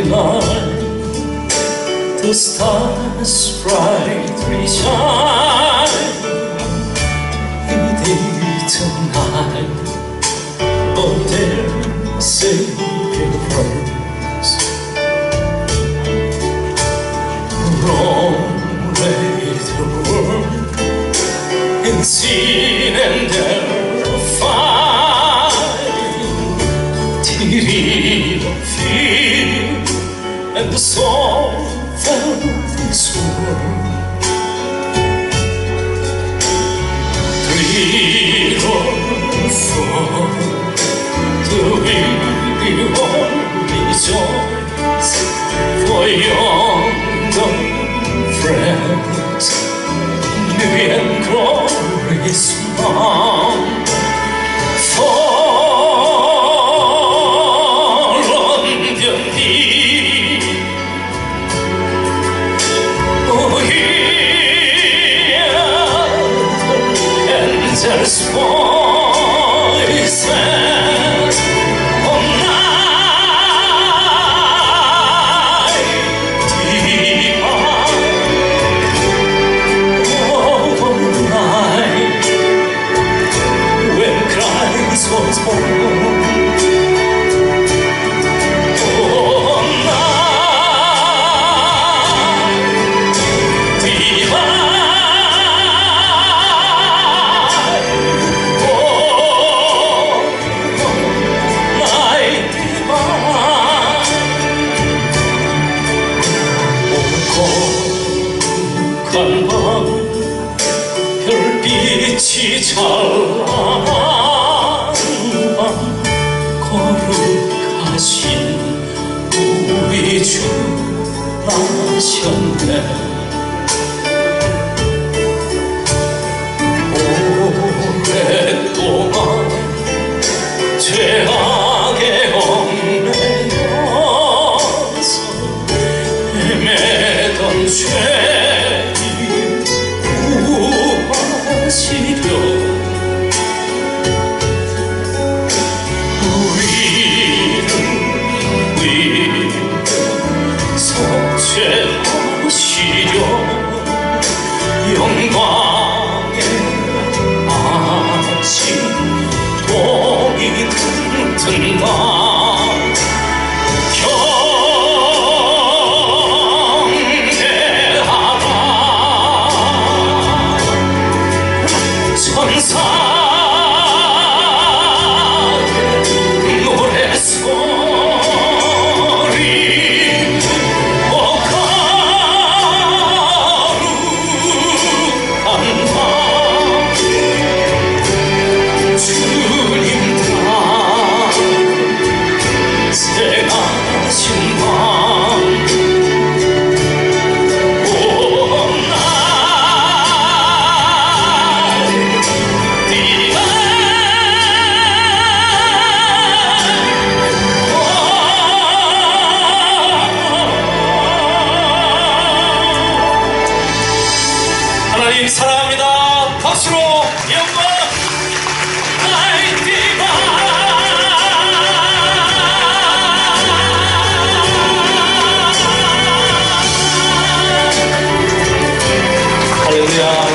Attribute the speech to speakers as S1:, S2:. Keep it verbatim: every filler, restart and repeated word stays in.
S1: night, the stars brightly shine. You didn't hide, but their saving grace. Long lay the world in sin and terrified, teary of fear, and the soul felt this world. Three or four, the weary all rejoice, for yonder friends, new and glorious one. There's voices all night divine, all night when Christ was born. 별빛이 찬란한 밤 거룩하신 우리 주 나셨네. 오랫동안 죄악에 얽매여서 헤매던 죄 우리를 위해 속죄하시려 영광의 아침 동이 든든다. 하나님 사랑합니다. 박수로 영광. 할렐루야.